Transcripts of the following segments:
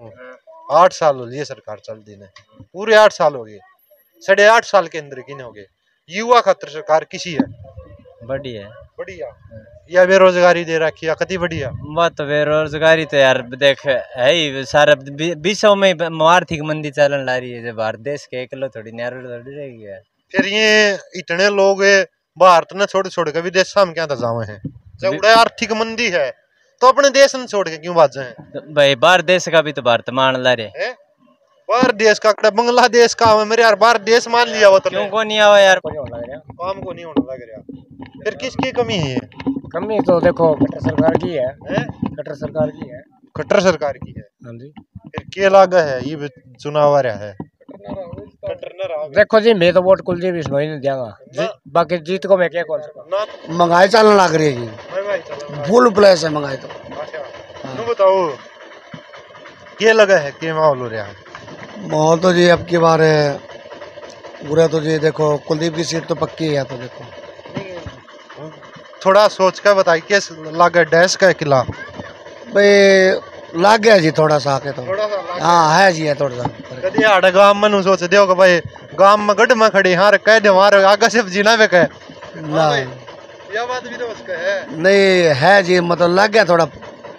8 साल हो लिए सरकार चलती ने, पूरे 8 साल हो गए। 8.5 साल के अंदर किन हो गए। युवा खातर सरकार किसी है बढ़िया बढ़िया, या बेरोजगारी दे रखी है कति बढ़िया। बात तो बेरोजगारी तो यार देख है ही सारा विश्व में आर्थिक मंदी चलन ला रही है। जब भारत देश के अकेले थोड़ी न्यारो थोड़ी रहेगी यार। फिर ये इतने लोग भारत ने छोड़ छोड़ के विदेश में क्या जावे हैं, जब आर्थिक मंदी है तो अपने देश ने छोड़ के क्यों भाजे हैं? तो भाई बाहर देश का भी तो भारत मान ला रहे। बाहर देश का बांग्लादेश का मेरे यार, बाहर देश मान लिया वो तो क्यों को नहीं आवा यार, काम को नहीं होने लग रहा। फिर किसकी कमी है? कमी तो देखो कटर सरकार की है, कटर सरकार की है, कट्टर सरकार की है। हाँ जी। फिर क्या लागा है ये चुनाव आ रहा है? देखो जी मैं तो वोट कुलदीप बिश्नोई नहीं देगा, बाकी जीत को मैं क्या कौन सा। महंगाई चलने लग रही है जी, फुल प्लेस है महंगाई तो। तुम बताओ क्या लगा है, क्या माहौल हो रहा है? माहौल तो जी अब की बार है पूरा तो जी देखो कुलदीप की सीट तो पक्की है। तो देखो थोड़ा सोच कर बताइए क्या लागा डैश का किला भाई लग गया जी थोड़ा सा आके तो। हाँ है जी है थोड़ा सा। कभी आड़े गांव में सोच दियो कि भाई गांव में गढ़ में खड़ी हार कह दे हमारे आगे से जीना वे कह ना यह बात भी तो उसका है नहीं है जी, मतलब लग गया थोड़ा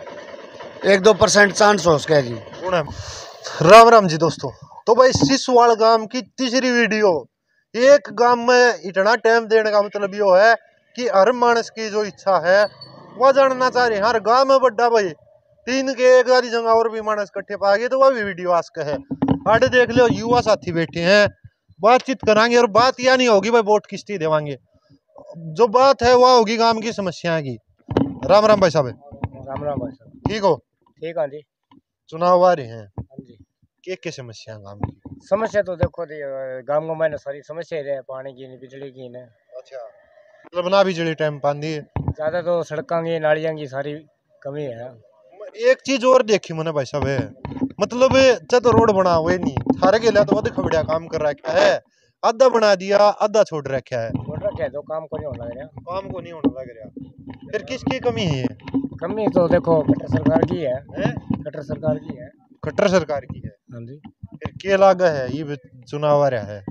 1-2% चांस हो उसका जी। राम राम जी दोस्तों। तो भाई सिसवाड़ गांव की तीसरी वीडियो। एक गांव में इतना टाइम देने का मतलब यो है कि हर मानस की जो इच्छा है वह जानना चाह रहे हैं। हर गांव में बड्डा भाई 3 के एक आधी जगह और भी मानस इकट्ठे पा गए तो वह भी वीडियो आज का है। आड़े देख लो युवा साथी बैठे हैं, बातचीत कराएंगे और बात यह नहीं होगी भाई वोट किसकी देवांगे, जो बात है वह होगी गांव की समस्या की। राम राम भाई साहब। राम राम भाई साहब। ठीक हो? ठीक है जी। चुनाव आ रहे हैं, हाँ जी। क्या समस्या गांव की? समस्या तो देखो गांव में मैंने सारी समस्या रहे, पानी की नहीं, बिजली की नहीं। अच्छा, मतलब ना बिजली टाइम पानी ज्यादा तो सड़कों की नालियां की सारी कमी है। एक चीज और देखी मैंने भाई साहब है, मतलब जब रोड बना हुए नहीं थारे के लिए तो वह खबड़िया काम कर रखा है, आधा बना दिया आधा छोड़ रखा है। छोड़ रखा है तो काम को नहीं होने लग रहा। काम को नहीं होने लग रहा। फिर किसकी कमी है? कमी तो देखो कटर सरकार की है, कटर सरकार की है। कट्टर सरकार की है। हाँ जी। फिर क्या लागा है ये चुनाव आ रहा है?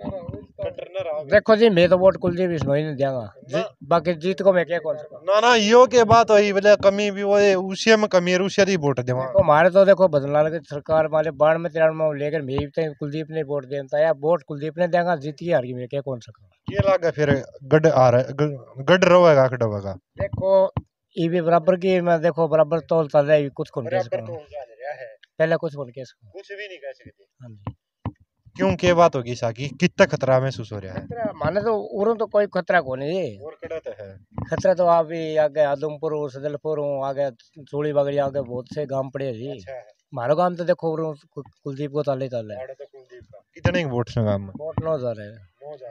देखो जी मैं तो वोट कुलदीप बिश्नोई नहीं देगा, बाकी जीत को मैं क्या कौन सा। ना ना यो के बात हुई बोले कमी भी वो उसी में कमी है, उसी दी वोट देवा हमारे तो देखो बदलाव की सरकार वाले 92-93 में लेकर मैं भी कुलदीप ने वोट देता है, वोट कुलदीप ने देगा, जीती हार की मैं क्या कौन सा। क्या लागा फिर गढ़ आ रहा गढ़ रोएगा खड़ोगा? देखो ये भी बराबर की मैं देखो बराबर तौल चल रहा है, कुछ कौन कह सकता पहले कुछ कौन कह सकता कुछ भी नहीं कह सकते। हाँ जी। क्यों क्या बात होगी साकी, कितना खतरा महसूस हो रहा है? माने तो उरों तो कोई खतरा को नहीं और कड़ा तो है खतरा तो आप भी आगे आदमपुर हूँ, सदलपुर हूँ, आगे चूड़ी बगड़ी आगे बहुत से गांव पड़े जी। हमारा गांव तो देखो कुलदीप को ताले ताले है। कितने वोट है गांव में? वोट 9,000 है।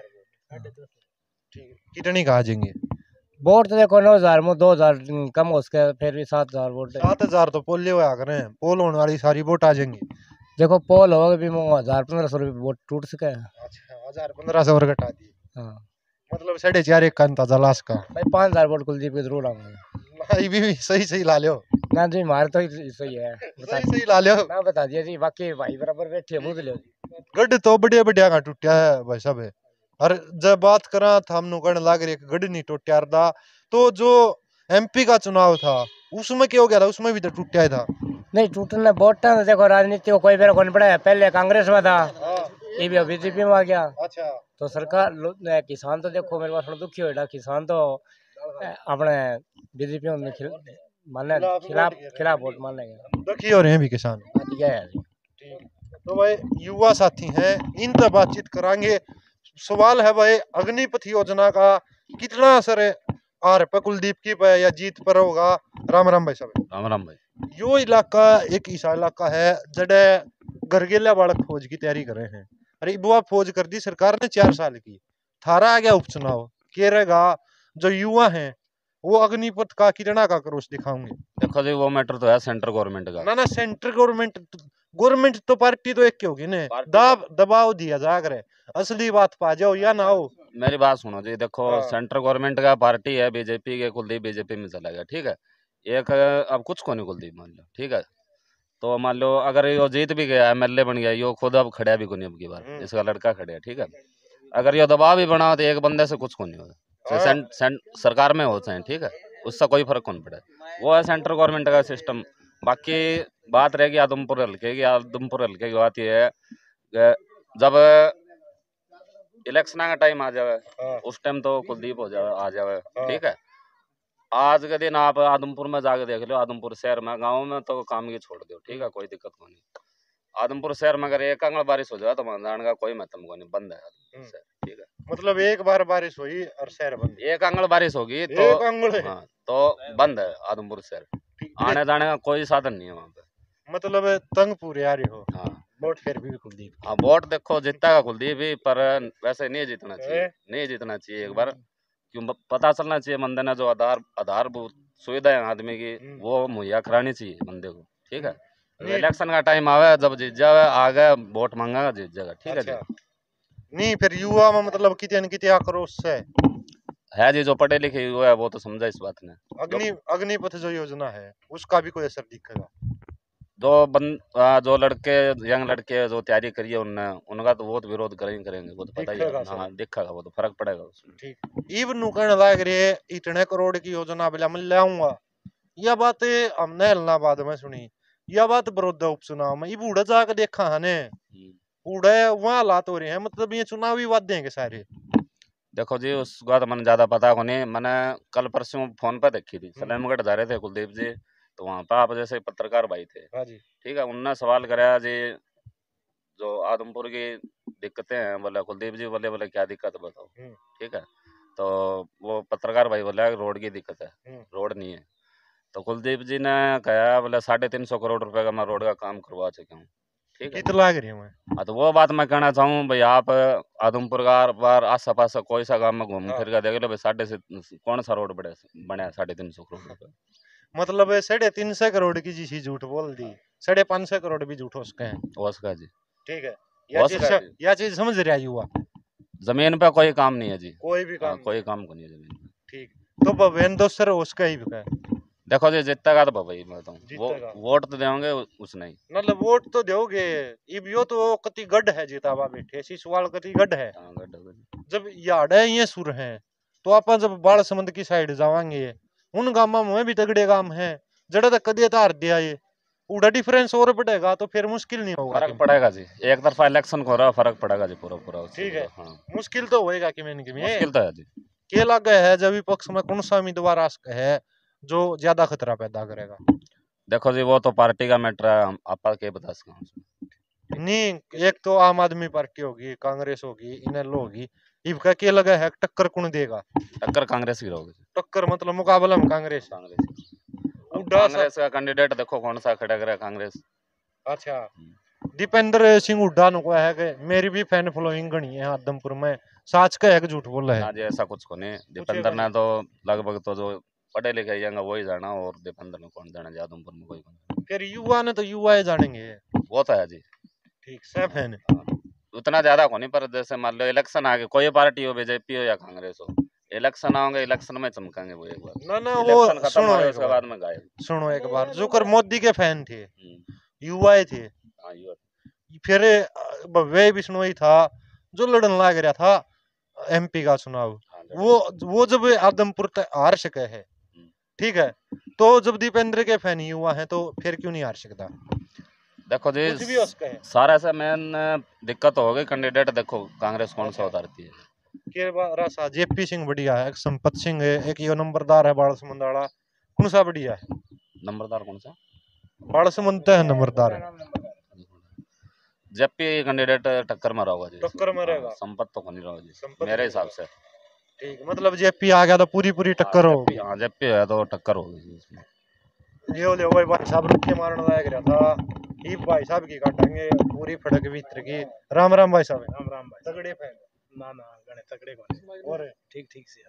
ठीक, कितनी कहा जाएंगे वोट तो देखो 9,000 में 2,000 कम हो सके, फिर भी 7,000 वोट। 7,000 तो पोल हुआ करें, पोल होने वाली सारी वोट आ जाएंगी। देखो पोल होगा भी 1,000-1,500 रुपये वोट टूट सके। अच्छा 1,000-1,500 और घटा दी। हाँ मतलब 4.5 का अंदाजा लाश का भाई 5,000 वोट कुलदीप के जरूर आऊंगा। भाई भी सही सही ला लो ना जी हमारे तो सही है, सही सही ला लो ना बता दिया जी, बाकी भाई बराबर बैठे बुझ लो जी। गढ़ तो बढ़िया बढ़िया का टूटा है भाई साहब। और जब बात करा था हम कहने लग रही गढ़ नहीं टूटा था, तो जो MP का चुनाव था उसमें क्या हो गया था? उसमें भी तो टूटा था। नहीं टूटना वोटा देखो राजनीति को कोई बेरा कौन पड़ा है, पहले कांग्रेस में था, ये भी बीजेपी में आ गया। अच्छा, तो सरकार किसान तो देखो मेरे पास दुखी हो, किसान तो अपने बीजेपी में खिलाफ वोट मानेगा। दुखी हो रहे हैं भी किसान। तो भाई युवा साथी हैं, इनसे बातचीत कराएंगे। सवाल है भाई अग्निपथ योजना का कितना असर है आर पे कुलदीप की पे या जीत पर होगा? राम राम भाई साहब। राम राम भाई। यो इलाका एक ऐसा इलाका है जडे गरगेला बालक फौज की तैयारी कर रहे हैं। अरे बुआ फौज कर दी सरकार ने 4 साल की, थारा आ गया उपचुनाव, के रहेगा जो युवा हैं वो अग्निपथ का कितना का क्रोश दिखाओगे? देखो जी वो मैटर तो है सेंट्रल गवर्नमेंट का। ना ना सेंट्रल गवर्नमेंट तो पार्टी तो एक की होगी ना, दबाव दिया जा करे, असली बात पा जाओ या ना हो। मेरी बात सुनो जी, देखो सेंट्रल गवर्नमेंट का पार्टी है बीजेपी के, कुलदीप बीजेपी में चला गया, ठीक है। एक अब कुछ को नहीं कुलदीप मान लो, ठीक है। तो मान लो अगर यो जीत भी गया, MLA बन गया, यो खुद अब खड़ा भी कोनी अब की बार, इसका लड़का खड़ा है, ठीक है। अगर यो दबाव भी बना तो एक बंदे से कुछ नहीं होगा, चाहे सरकार में हो चाहे, ठीक है, उससे कोई फर्क नहीं पड़ा। वो है सेंट्रल गवर्नमेंट का सिस्टम। बाकी बात रहेगी आदमपुर हल्के की। आदमपुर हल्के की बात यह है कि जब इलेक्शन का टाइम आ जाए उस टाइम तो कुलदीप आ जाए, ठीक है। आज के दिन आप आदमपुर में जाके देख लो, आदमपुर शहर में, गाँव में तो काम की छोड़ दो, ठीक है, कोई दिक्कत को नहीं। आदमपुर शहर में अगर एक अंगल बारिश हो जाए तो जाने का कोई मतलब को नहीं, बंद है आदमपुर शहर, ठीक है। मतलब एक बार बारिश हुई और शहर बंद, एक अंगल बारिश होगी तो एक अंगल हाँ, तो बंद है आदमपुर शहर, आने जाने का कोई साधन नहीं है वहाँ पे। मतलब तंग पूरे आ रहे हो। हाँ, वोट फिर भी कुलदीप। हाँ, वोट देखो जीतता का कुलदीप भी, पर वैसे नहीं जीतना चाहिए, नहीं जीतना चाहिए। एक बार क्यों पता चलना चाहिए बंदे ने जो आधारभूत सुविधा है आदमी की वो मुहैया करानी चाहिए बंदे को, ठीक है। इलेक्शन का टाइम आवे, जब जीत जावे आगे वोट मांगा जीत जाएगा, ठीक है जी। नहीं फिर युवा में मतलब कितने न कितने आक्रोश है जी, जो पढ़े लिखे युवा है वो तो समझा इस बात ने। अग्निपथ जो योजना है उसका भी कोई असर दिखेगा? जो लड़के यंग लड़के जो तैयारी करी है उनने, उनका तो बहुत विरोध करेंगे, वो तो पता ही है। हाँ, दिखेगा, वो तो फर्क पड़ेगा उसमें। ठीक, इब नुकण लाग रहे इतने करोड़ की योजना बिला मैं लाऊंगा, यह बात हमने इलाहाबाद में सुनी, यह बात बड़ौदा उपचुनाव में इब उड़ा जाकर देखा है उड़े वहाँ हालात हो रहे हैं, मतलब ये चुनावी वादे हैं के सारे। देखो जी, उस बात मैंने ज्यादा पता को नहीं, मैंने कल परसों फोन पे देखी थी, सलेमगढ़ जा रहे थे कुलदीप जी, तो वहाँ पे आप जैसे पत्रकार भाई थे, ठीक है, उनने सवाल कराया जी जो आदमपुर की दिक्कतें हैं, बोले कुलदीप जी बोले क्या दिक्कत बताओ, ठीक है। तो वो पत्रकार भाई बोला रोड की दिक्कत है, रोड नहीं है। तो कुलदीप जी ने कहा बोले 350 करोड़ रुपए का मैं रोड का काम करवा चुका हूँ, ठीक है। लाग रही हूँ। हाँ, तो वो बात मैं कहना चाहूँ भाई, आप आदमपुर का बार आस पास कोई सा गाँव में घूम फिर कर देख लो भाई, कौन सा रोड बने 350 करोड़ रुपए, मतलब 350 करोड़ की जी झूठ बोल दी, 550 करोड़ भी झूठ हो सके हैं उसका जी, ठीक है। यह चीज समझ रहा युवा, जमीन पे कोई काम नहीं है जी, कोई भी काम कोई काम को नहीं है जमीन पे, ठीक। तो भवेन दोसर उसका ही है। देखो जी, जीतेगा तो भाई मैं बताऊँ, वोट तो देंगे उसने ही, मतलब वोट तो दोगे। इब यो तो कति गढ़ है जीतावा बैठे सिसवाल कति गढ़ है। जब याडे ये सुर हैं तो आप जब बाल समंद की साइड जावांगे उन गांव में भी तगड़े गांव हैं, जड़ा तक कदे तार दिया ये उड़ा डिफरेंस और बढ़ेगा तो फिर मुश्किल नहीं होगा। फर्क पड़ेगा जी, एक तरफा इलेक्शन हो रहा, फर्क पड़ेगा जी पूरा ठीक है। हाँ, मुश्किल तो होएगा कि मुश्किल तो है जी। के लगे है जब विपक्ष में कौन सा उम्मीदवार है जो ज्यादा खतरा पैदा करेगा? देखो जी, वो तो पार्टी का मैटर है, आप क्या बता सकते नहीं। एक तो आम आदमी पार्टी होगी, कांग्रेस होगी, इनेलो होगी, इनका क्या लगा है टक्कर कौन देगा? टक्कर कांग्रेस की रहोगी। टक्कर मतलब मुकाबला में कांग्रेस का कैंडिडेट देखो कौन सा खड़ा करे कांग्रेस। अच्छा, दीपेंद्र सिंह हुड्डा को है कि मेरी भी फैन फॉलोइंग घनी है आदमपुर में, साच का है कि झूठ बोला है? जी ऐसा कुछ को नहीं, दीपेंद्र ने तो लगभग तो जो पढ़े लिखे जाएंगे वही जाना, और दीपेंद्र ने कौन जाना जी आदमपुर में, कोई कौन। फिर युवा ने तो युवा जानेंगे, वो तो है जी, ठीक सब है उतना ज्यादा को नहीं, पर जैसे मान लो इलेक्शन आ गए, कोई पार्टी हो, बीजेपी हो या कांग्रेस हो, इलेक्शन आओगे इलेक्शन में चमकेंगे वो एक बार। ना वो सुनो उसके बाद में गायब। सुनो एक बार, जो कर मोदी के फैन थे युवा थे, फिर भव्य बिश्नोई था जो लड़न लाग रहा था MP का चुनाव, वो जब आदमपुर तक हार सके है, ठीक है, तो जब दीपेंद्र के फैन युवा हैं तो फिर क्यों नहीं हार सकता? देखो जी, सारा से मेन दिक्कत हो गई कैंडिडेट, देखो कांग्रेस कौन सा उतारती है के रासा JP सिंह बढ़िया है, एक संपत सिंह है, एक यो नंबरदार है बालसमंद वाला, कौन सा बढ़िया है? नंबरदार कौन सा? बालसमंद है नंबरदार है। JP कैंडिडेट टक्कर में रहोगा जी, टक्कर में रहेगा, संपत तो नहीं रहोगा जी मेरे हिसाब से। ठीक, मतलब JP आ गया तो पूरी टक्कर होगी। हाँ, JP है तो टक्कर होगी इसमें। ये ले भाई साहब रुके मारने लायक रहा था, ये भाई साहब की काटेंगे पूरी फड़क भीतर की। राम राम भाई साहब। राम राम भाई। तगड़े फैन? ना गणे तगड़े कौन? और ठीक से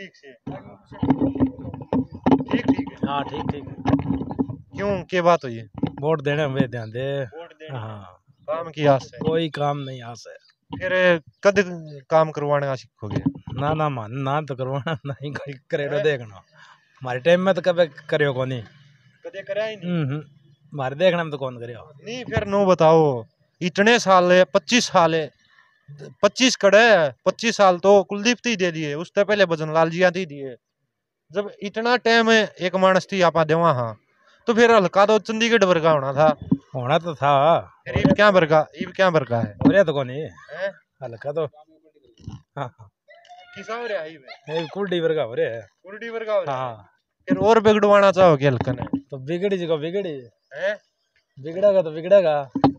ठीक है। हाँ ठीक क्यों क्या बात हुई है? वोट देने में ध्यान दे। हाँ, काम की आस है? कोई काम नहीं आस है। फिर कद काम करवाने का सीखोगे? ना मान ना तो करवाना नहीं करेडो देखना, हमारे टाइम में तो कभी करियो को नहीं, कदे करा ही नहीं। मारे देखने में तो कौन करे नहीं फिर नो बताओ, इतने साल है, 25 साल है, 25 कड़े 25 साल तो कुलदीप ती दे दिए, उससे पहले भजन लाल जी ती दिए। जब इतना टाइम है एक मानस थी आपा देवा, हाँ तो फिर हल्का तो चंडीगढ़ वर्गा होना तो था। फिर ईब क्या वर्गा है हो रहा तो कौन हैं? हल्का तो हाँ किसा हो रहा है ईब? कुल वर्गा हो रहा है। उल्टी वर्गा हो रहा है। हाँ फिर और बिगड़वाना चाहोगे हल्का ने? तो बिगड़ी जी को बिगड़ी, हैं? बिगड़ेगा तो बिगड़ेगा।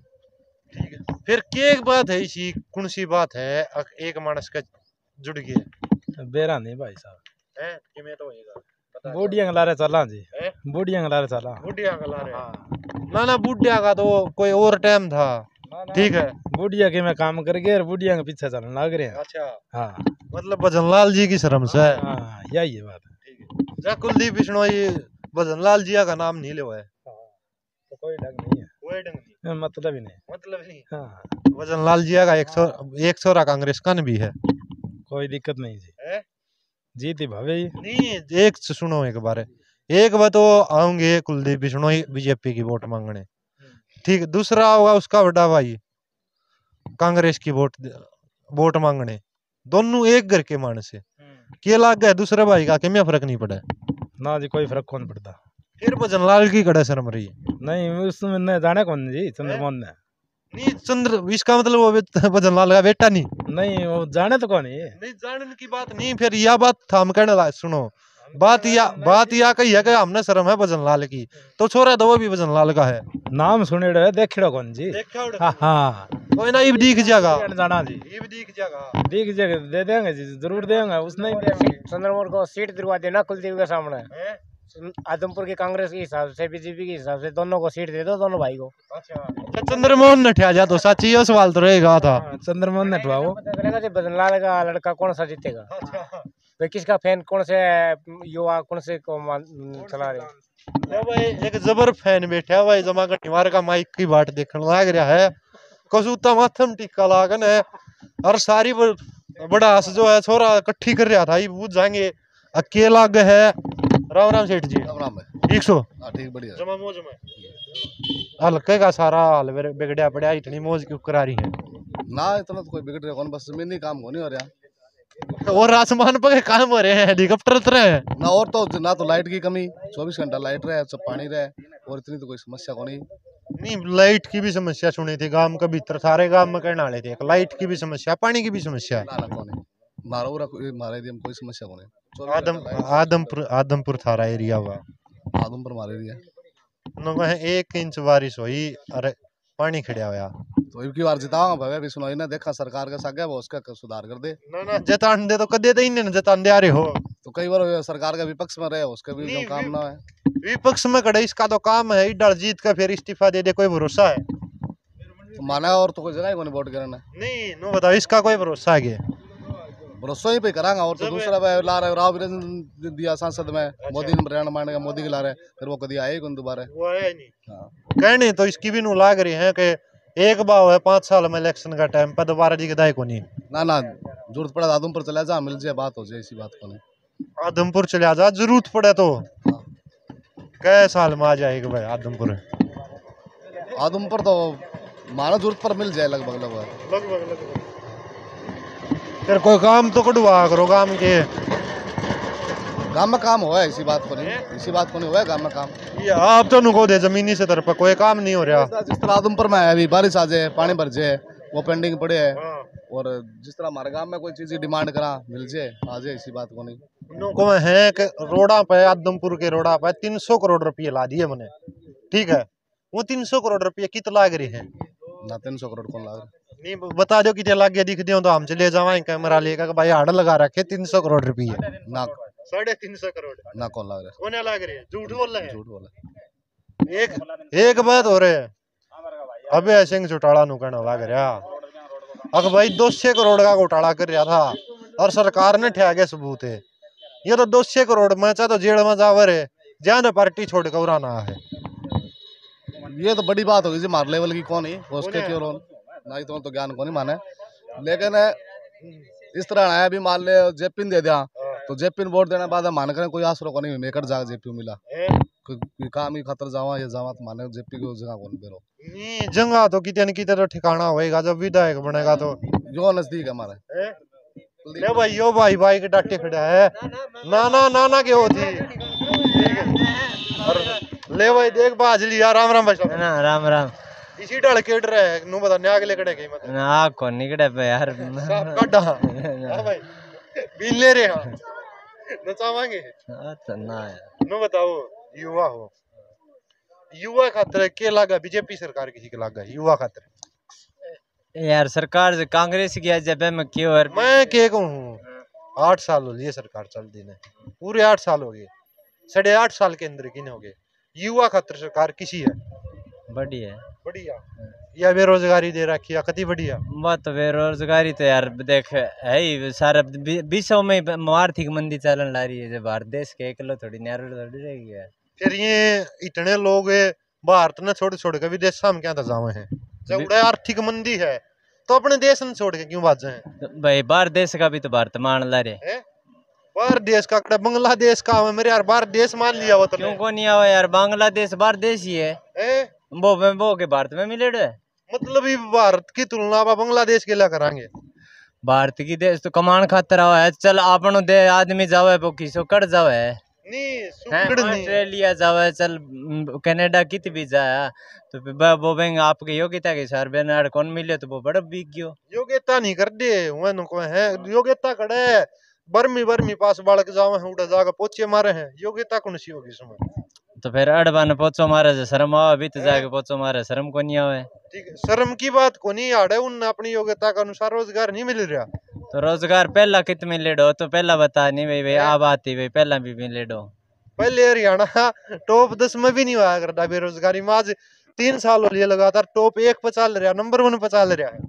ठीक है, फिर क्या एक बात है इसी कौन सी बात है एक मानस का जुड़ गया बेरा नहीं भाई साहब, है कि मैं तो होएगा पता बूढ़िया लारे चला जी, है? बूढ़िया लारे चला। बुढ़िया का ला रहे हैं। हाँ ना बुढ़िया का तो कोई और टाइम था, ठीक है। बूढ़िया के मैं काम कर गए और बूढ़िया के पीछे चलने लग रहे हैं। अच्छा, हाँ मतलब भजनलाल जी की शर्म से है। हाँ यही है बात। ठीक है, जा कुलदीप बिश्नोई भजनलाल जी का नाम नहीं लिया है, तो कोई ढंग नहीं है, कोई ढंग नहीं, मतलब ही नहीं। मतलब नहीं। हाँ भजनलाल जी का एक सौरा कांग्रेस का भी है, कोई दिक्कत नहीं जी, है? जीती भावे ही। नहीं एक सुनो, एक बार तो आऊंगे कुलदीप बिश्नोई बीजेपी की वोट मांगने, ठीक। दूसरा होगा उसका बड़ा भाई कांग्रेस की वोट मांगने, दोनों एक घर के मानस है। के लाग गए दूसरे भाई का क्या फर्क नहीं पड़ा, ना जी कोई फर्क कौन पड़ता। फिर भजनलाल की कड़ा शर्म रही नहीं उसमें न जाने कौन जी, चंद्रमोहन ने। नहीं चंद्र, इसका मतलब वो भजनलाल का बेटा नहीं, नहीं वो जाने तो कौन है। नहीं जानने की बात नहीं। फिर यह बात था हम कहने ला सुनो, बात या कही है कि हमने शर्म है भजनलाल की, तो छोरा तो वो भी भजनलाल का है, नाम सुनेड़ो है, देखिड़ो कौन जी। हाँ हाँ कोई ना, इब दिख जाएगा, जाना जी, इब दिख जाएगा। दिख जाएगा, दे देंगे जी, जरूर देंगे। उसने चंद्रमोहन को सीट दिलवा देना कुलदीप के सामने, हैं? आदमपुर की कांग्रेस के हिसाब से, बीजेपी के हिसाब से, दोनों को सीट दे दो, दोनों भाई को। अच्छा, चंद्रमोहन ने ठा जा तो सच्ची ये सवाल तो रहेगा था। चंद्रमोहन ने ठुआ पता चलेगा जी भजनलाल का लड़का कौन सा जीतेगा, अच्छा, भाई किसका फैन कौन से युवा कौन से को चला रहे। ले भाई एक जबर फैन बैठा भाई जमा घटीवार का माइक की बाट देखने लाग रहा है, कसूता माथम टिक्का लागन है, और सारी बड़ा जो है छोरा इकट्ठी कर रहा था, ये बुझ जाएंगे अकेला है। राम राम सेठ जी, राम राम है। 100 ठीक बढ़िया। जमा मौज में हल्के का सारा हाल बिगड़िया पड़ा, इतनी मौज क्यों करा रही है? ना इतना तो कोई बिगड़ रहा कौन, बस जमीनी काम होने हो रहा। और आसमान पर काम हो रहे हैं, हेलीकॉप्टर उतरे हैं ना, और तो ना तो लाइट की कमी, 24 घंटा लाइट रहे, सब पानी रहे, और इतनी तो कोई समस्या को नहीं। नहीं लाइट की भी समस्या सुनी थी गांव के भीतर, सारे गांव में कहने वाले थे, लाइट की भी समस्या, पानी की भी समस्या है। ना ना कौन मारो मारे दिए कोई समस्या को नहीं। आदमपुर थारा एरिया हुआ, आदमपुर मारे दिए वह 1 इंच बारिश हुई, अरे पानी खड़िया होया। तो इनकी बार जिताओ भवे भी सुनाई ना, देखा सरकार के साथ वो उसका सुधार कर दे। ना ना जतान दे तो कदे दे इन्हें जतान दे आ रहे हो, तो कई बार सरकार के विपक्ष में रहे, उसके भी नहीं, जो काम ना है। विपक्ष में खड़े इसका तो काम है, डर जीत का फिर इस्तीफा दे दे, कोई भरोसा है? तो माना और तो कोई जगह ही को नहीं वोट करना। नहीं नो बताओ इसका कोई भरोसा है? भरोसा ही पे करांगा, और तो दूसरा ला रहे राव वीरेंद्र दिया सांसद में, मोदी ने हरियाणा मारने का, मोदी के ला रहे, फिर वो कभी आए कौन दोबारा। वो है नहीं कहने तो इसकी भी नु लाग रही है कि एक बार है 5 साल में इलेक्शन का टाइम पर दोबारा जी गदाई को नहीं। ना ना जरूरत पड़े आदमपुर चला जा, मिल जाए, बात हो जाए, इसी बात को नहीं। आदमपुर चले जा, जरूरत पड़े तो कै साल में आ जाएगा भाई आदमपुर? आदमपुर तो मानो जरूरत पर मिल जाए लगभग। फिर कोई काम तो कटवा करो गांव के, गांव में काम हुआ है, इसी बात को नहीं, इसी बात को नहीं हुआ है गांव में काम। ये आप तो नुको दे जमीनी से तरफ कोई काम नहीं हो रहा। जिस तरह आदमपुर में है अभी बारिश आ जाए, पानी भर जाए, वो पेंडिंग पड़े है, और जिस तरह हमारे गांव में कोई चीज की डिमांड करा मिल जाए, आ जाए, इसी बात को नहीं। नुको है कि रोडा पे, आदमपुर के रोडा पे 300 करोड़ रुपये ला दिए मैंने, ठीक है। वो 300 करोड़ रुपये कित लाग रही है? ना 300 करोड़ कौन लाग रहा? नहीं बता दो कितने लाग गया, दिख दियो तो हम चले जावाएं कैमरा लेकर भाई हाड़ लगा रखे 300 करोड़ रुपये ना 350 करोड़ ना कौन लाग रहा? होने लग रही है, झूठ बोल रहे हैं। झूठ बोला। एक बात हो रहे है, अबे सिंह चौटाला नु कहना लग रहा अगर भाई 200 करोड़ का घोटाला कर रहा था और सरकार ने ठहगे सबूत है, ये तो 200 करोड़ में चाहे तो जेल में जावर है, ज्यादा पार्टी छोड़ कर उड़ाना है। ये तो बड़ी बात होगी जी, मार लेवल की कौन है उसके क्यों रोन ना, तो ज्ञान को नहीं माने, लेकिन इस तरह है अभी मान ले जेपिन दे दिया, तो जेपिन वोट देने बाद मान करें कोई आसरो को नहीं, मेकर जाग जेपी मिला कोई काम ही खतर जावा ये जावा तो माने जेपी को जगह कौन बेरो नहीं जंगा तो कितने न कितने तो ठिकाना होएगा जब विधायक बनेगा तो यो नजदीक है हमारे हैं? ले भाई यो भाई के डाटे खड़ा है नाना के होती ठीक है और ले भाई देख बाज लिया राम राम भाई साहब ना राम राम इसी डाल के डर है नु बता न्याग ले कड़े गई मतलब ना को निकड़े पे यार साफ काटा हां भाई बिल ले रे हां नचावांगे तो ना यार नु बताओ युवा हो युवा खातर के लागा बीजेपी सरकार किसी के लागा युवा खातर यार सरकार से कांग्रेस की जब मैं क्यों और मैं के कहूँ 8 साल हो लिए सरकार चलती ने पूरे 8 साल हो गए 8.5 साल के अंदर किन हो गए युवा खातर सरकार किसी है बढ़िया बढ़िया या बेरोजगारी दे रखी है कति बढ़िया बात बेरोजगारी तो यार देख है ही सारा विश्व में आर्थिक मंदी चलन ला रही है जब भारत देश के अकेले थोड़ी न्यारो थोड़ी रहेगी यार फिर ये इतने लोग भारत ने छोड़ छोड़ के विदेश में क्या जावे हैं जब उड़े आर्थिक मंदी है तो अपने देश ने छोड़ के क्यों भाजे हैं भाई बाहर देश का भी तो भारत मान ला रहे बाहर देश का कड़ा बांग्लादेश का मेरे यार बाहर देश मान लिया वो तो क्यों को नहीं आवा यार बांग्लादेश बाहर देश ही है वो के भारत में मिले मतलब ये भारत की तुलना बांग्लादेश के लिए करांगे भारत की देश तो कमान खातर आवा है चल आपनो दे आदमी जावे वो किसो कट जावे नहीं सुकड़ नहीं ऑस्ट्रेलिया जावे चल कनाडा कित भी जाया तो वो बैंक आपके योग्यता के हिसाब से कौन मिले तो वो बड़ा बिक गयो योग्यता नहीं कर दे वह को है योग्यता कड़े बर्मी पास बालक जावे हैं उड़ा जाकर पोचे मारे हैं योग्यता कौन सी होगी इसमें तो फिर अड़बान पोचो मारे शर्म आवे भी तो जाके पोचो मारे शर्म को नहीं आवे ठीक है शर्म की बात को नहीं आड़े उन अपनी योग्यता के अनुसार रोजगार नहीं मिल रहा तो रोजगार पहला कित मिले डो तो पहला बता नहीं भाई आप आती भाई पहला भी मिले डो पहले हरियाणा टॉप 10 में भी नहीं हुआ करता बेरोजगारी में आज 3 साल हो लिए लगातार टॉप 1 पे चल रहा नंबर 1 पे चल रहा है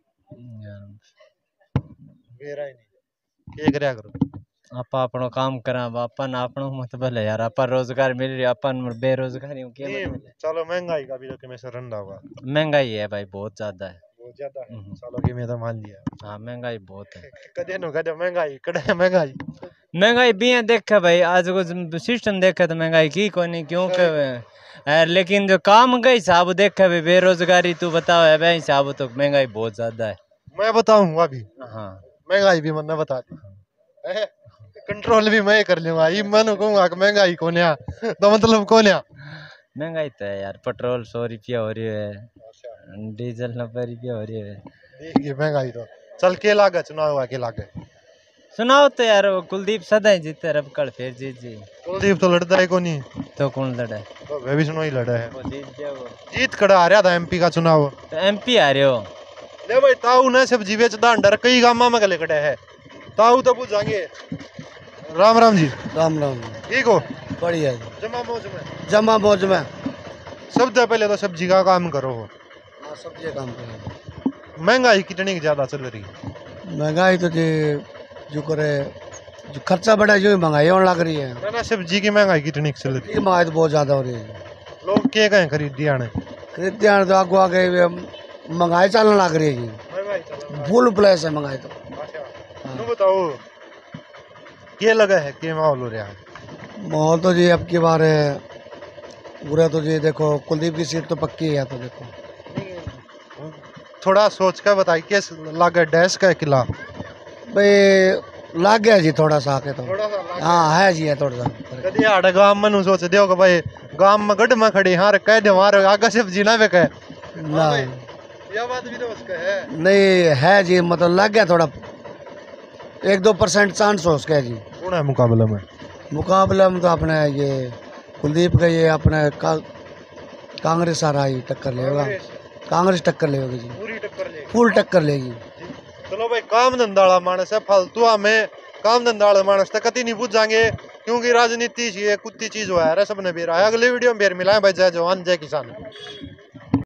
मेरा ही नहीं क्या करया करो आप अपनो काम करा अपन अपनो मतलब है यार अपन रोजगार मिल रही अपन बेरोजगारी के चलो महंगाई का भी तो में रंडा होगा महंगाई है भाई बहुत ज्यादा है बहुत ज्यादा है चलो कि मैं तो मान लिया हाँ महंगाई बहुत है कदे नो कदे महंगाई कड़े महंगाई भी है देखा भाई आज को सिस्टम देखा तो महंगाई की कोई नहीं क्यों लेकिन जो काम का हिसाब देखा भाई बेरोजगारी तू बताओ है भाई हिसाब तो महंगाई बहुत ज्यादा है मैं बताऊंगा अभी हाँ महंगाई भी मैंने बता दी कंट्रोल भी मैं कर लूंगा ये मैं कहूंगा कि महंगाई कौन है तो मतलब कौन है महंगाई तो है यार पेट्रोल 100 रुपया हो रही है डीजल 90 रुपया हो रही है देखिए महंगाई तो चल के लागे चुनाव के लागे सुनाओ तो यार वो कुलदीप सदा जीते रब कल फिर जीत जी कुलदीप तो लड़ता है कौन तो कौन लड़ा है तो वे भी सुनो ही लड़ा है वो जीत गया वो जीत खड़ा आ रहा था एमपी का चुनाव तो एमपी आ रहे हो ले भाई ताऊ ने सब्जी बेचदा डर कई गामा में गले कड़े है ताऊ तो पूछांगे राम राम जी राम राम ठीक हो बढ़िया जमा मौज में सबसे पहले तो सब्जी का काम करो हो हाँ सब्जी काम करो महंगाई कितनी ज्यादा चल रही है महंगाई तो जो करे जो खर्चा बढ़ा जो महंगाई होने लग रही है ना सब्जी की महंगाई कितनी चल रही है महंगाई तो बहुत ज्यादा हो रही है लोग क्या कहें खरीदी आने तो आगो आगे महंगाई चलने लग रही है फुल प्लेस है महंगाई तो बताओ क्या लगा है क्या माहौल हो रहा है माहौल तो जी अब की बार है पूरा तो जी देखो कुलदीप की सीट तो पक्की है तो देखो थोड़ा सोच कर बताइए किस लागे डैश का किला भाई लाग गया जी थोड़ा सा आके तो हाँ है जी है थोड़ा सा कभी आड़े गांव में सोच दियो कि भाई गांव में गढ़ में खड़ी हाँ कह दे हमारे आगे से जीना भी कहे ना यह बात भी तो उसका है नहीं है जी मतलब लग गया थोड़ा 1-2% चांस हो उसका जी कौन है मुकाबले में तो अपने ये कुलदीप का ये अपने कांग्रेस आ रहा है टक्कर लेगा कांग्रेस टक्कर लेगी जी पूरी टक्कर लेगी फुल टक्कर लेगी चलो भाई काम धंधा वाला मानस है फालतू हमें काम धंधा वाला मानस तक कति नहीं पूछांगे क्योंकि राजनीति ये कुत्ती चीज हुआ है सबने भी रहा है अगले वीडियो में फिर मिलाएं भाई जय जवान जय किसान।